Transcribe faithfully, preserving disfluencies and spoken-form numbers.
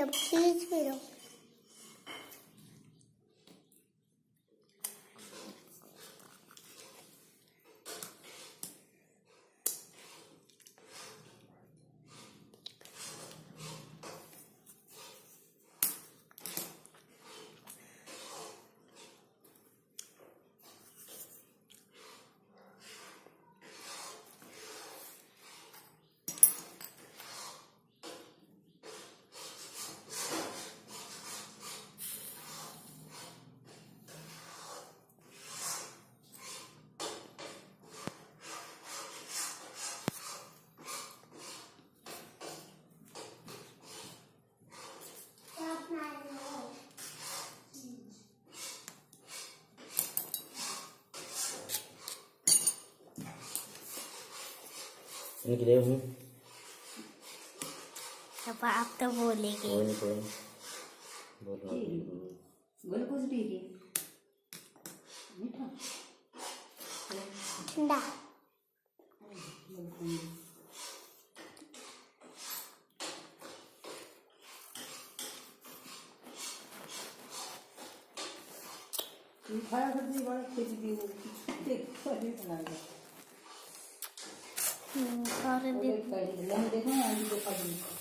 अब प्लीज फिरो। निकले हूँ। अब आप तो बोलेंगे। कोई नहीं कोई नहीं बोलो। बोल कुछ भी की मीठा ठंडा खाया करती बड़ा खेती दी वो देख पहले बनाएगा हम्म और देखो ना आंटी देखा